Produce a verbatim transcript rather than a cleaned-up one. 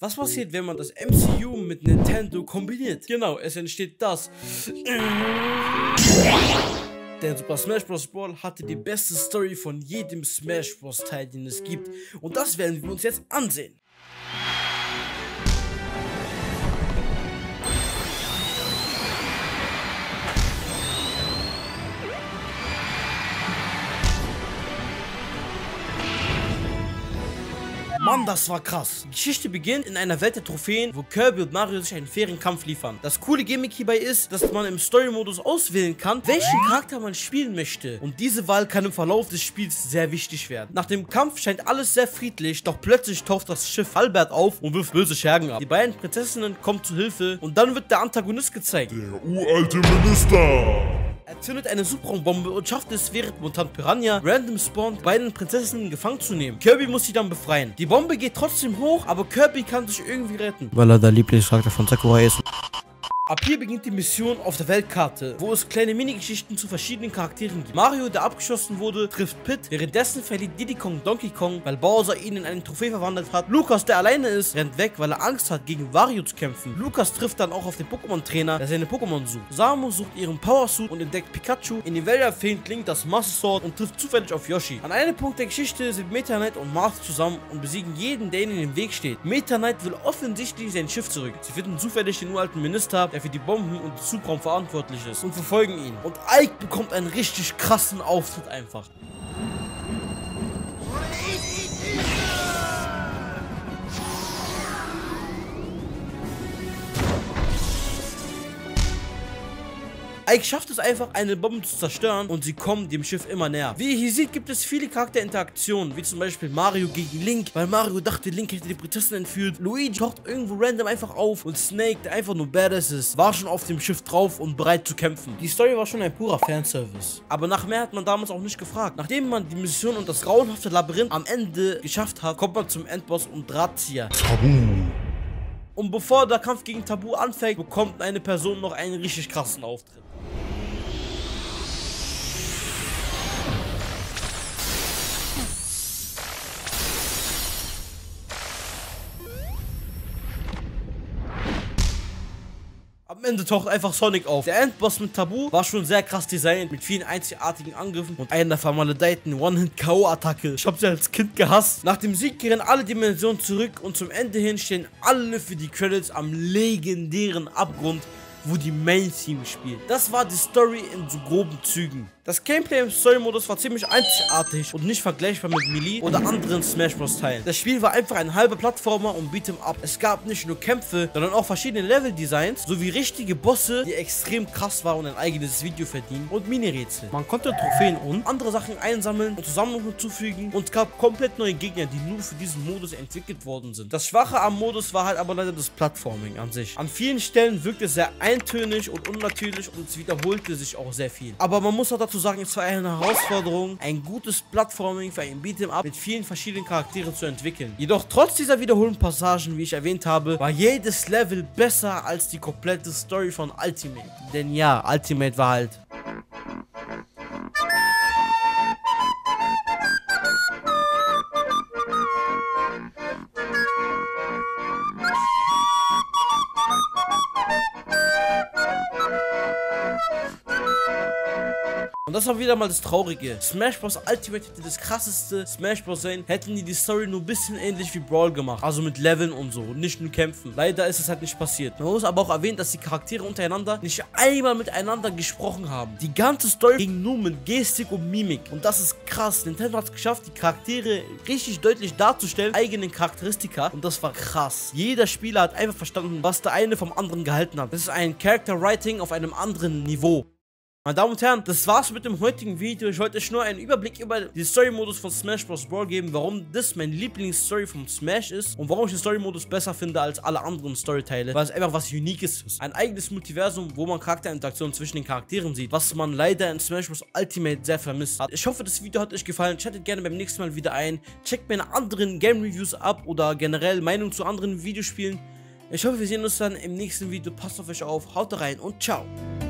Was passiert, wenn man das M C U mit Nintendo kombiniert? Genau, es entsteht das. Denn Super Smash Bros. Brawl hatte die beste Story von jedem Smash Bros. Teil, den es gibt. Und das werden wir uns jetzt ansehen. Mann, das war krass. Die Geschichte beginnt in einer Welt der Trophäen, wo Kirby und Mario sich einen fairen Kampf liefern. Das coole Gimmick hierbei ist, dass man im Story-Modus auswählen kann, welchen Charakter man spielen möchte. Und diese Wahl kann im Verlauf des Spiels sehr wichtig werden. Nach dem Kampf scheint alles sehr friedlich, doch plötzlich taucht das Schiff Albert auf und wirft böse Schergen ab. Die beiden Prinzessinnen kommen zu Hilfe und dann wird der Antagonist gezeigt. Der uralte Minister. Er zündet eine Subraum-Bombe und schafft es, während Mutant Piranha random spawnt, beiden Prinzessinnen gefangen zu nehmen. Kirby muss sie dann befreien. Die Bombe geht trotzdem hoch, aber Kirby kann sich irgendwie retten, weil er der Lieblingscharakter von Sakurai ist. Ab hier beginnt die Mission auf der Weltkarte, wo es kleine Minigeschichten zu verschiedenen Charakteren gibt. Mario, der abgeschossen wurde, trifft Pit. Währenddessen verliert Diddy Kong Donkey Kong, weil Bowser ihn in eine Trophäe verwandelt hat. Lukas, der alleine ist, rennt weg, weil er Angst hat, gegen Wario zu kämpfen. Lukas trifft dann auch auf den Pokémon-Trainer, der seine Pokémon sucht. Samus sucht ihren Power-Suit und entdeckt Pikachu. In den Wäldern findet Link das Master Sword und trifft zufällig auf Yoshi. An einem Punkt der Geschichte sind Meta Knight und Marth zusammen und besiegen jeden, der ihnen in den Weg steht. Meta Knight will offensichtlich sein Schiff zurück. Sie finden zufällig den uralten Minister, der für die Bomben und den Subraum verantwortlich ist, und verfolgen ihn. Und Ike bekommt einen richtig krassen Auftritt einfach. Ike schafft es einfach, eine Bombe zu zerstören und sie kommen dem Schiff immer näher. Wie ihr hier seht, gibt es viele Charakterinteraktionen, wie zum Beispiel Mario gegen Link, weil Mario dachte, Link hätte die Prinzessin entführt. Luigi taucht irgendwo random einfach auf und Snake, der einfach nur badass ist, war schon auf dem Schiff drauf und bereit zu kämpfen. Die Story war schon ein purer Fanservice. Aber nach mehr hat man damals auch nicht gefragt. Nachdem man die Mission und das grauenhafte Labyrinth am Ende geschafft hat, kommt man zum Endboss und Drahtzieher. Tabu. Und bevor der Kampf gegen Tabu anfängt, bekommt eine Person noch einen richtig krassen Auftritt. Am Ende taucht einfach Sonic auf. Der Endboss mit Tabu war schon sehr krass designt, mit vielen einzigartigen Angriffen und einer vermaledeiten One-Hit-K O-Attacke. Ich hab sie als Kind gehasst. Nach dem Sieg kehren alle Dimensionen zurück und zum Ende hin stehen alle für die Credits am legendären Abgrund, wo die Main-Theme spielt. Das war die Story in so groben Zügen. Das Gameplay im Story-Modus war ziemlich einzigartig und nicht vergleichbar mit Melee oder anderen Smash Bros. Teilen. Das Spiel war einfach ein halber Plattformer und Beat'em Up. Es gab nicht nur Kämpfe, sondern auch verschiedene Level-Designs sowie richtige Bosse, die extrem krass waren und ein eigenes Video verdienen, und Mini-Rätsel. Man konnte Trophäen und andere Sachen einsammeln und Zusammenhang hinzufügen, und es gab komplett neue Gegner, die nur für diesen Modus entwickelt worden sind. Das Schwache am Modus war halt aber leider das Plattforming an sich. An vielen Stellen wirkte es sehr eintönig und unnatürlich und es wiederholte sich auch sehr viel. Aber man muss auch dazu sagen, es war eine Herausforderung, ein gutes Plattforming für ein Beat'em Up mit vielen verschiedenen Charakteren zu entwickeln. Jedoch trotz dieser wiederholten Passagen, wie ich erwähnt habe, war jedes Level besser als die komplette Story von Ultimate. Denn ja, Ultimate war halt... Und das war wieder mal das Traurige. Smash Bros. Ultimate hätte das krasseste Smash Bros. Sein, hätten die die Story nur ein bisschen ähnlich wie Brawl gemacht. Also mit Leveln und so, nicht nur kämpfen. Leider ist es halt nicht passiert. Man muss aber auch erwähnen, dass die Charaktere untereinander nicht einmal miteinander gesprochen haben. Die ganze Story ging nur mit Gestik und Mimik. Und das ist krass. Nintendo hat es geschafft, die Charaktere richtig deutlich darzustellen, eigenen Charakteristika. Und das war krass. Jeder Spieler hat einfach verstanden, was der eine vom anderen gehalten hat. Das ist ein Character Writing auf einem anderen Niveau. Meine Damen und Herren, das war's mit dem heutigen Video. Ich wollte euch nur einen Überblick über den Story-Modus von Smash Bros. Brawl geben, warum das mein Lieblingsstory vom Smash ist und warum ich den Story-Modus besser finde als alle anderen Storyteile, weil es einfach was Uniques ist. Ein eigenes Multiversum, wo man Charakterinteraktionen zwischen den Charakteren sieht, was man leider in Smash Bros. Ultimate sehr vermisst hat. Ich hoffe, das Video hat euch gefallen. Chattet gerne beim nächsten Mal wieder ein. Checkt meine anderen Game-Reviews ab oder generell Meinung zu anderen Videospielen. Ich hoffe, wir sehen uns dann im nächsten Video. Passt auf euch auf, haut rein und ciao.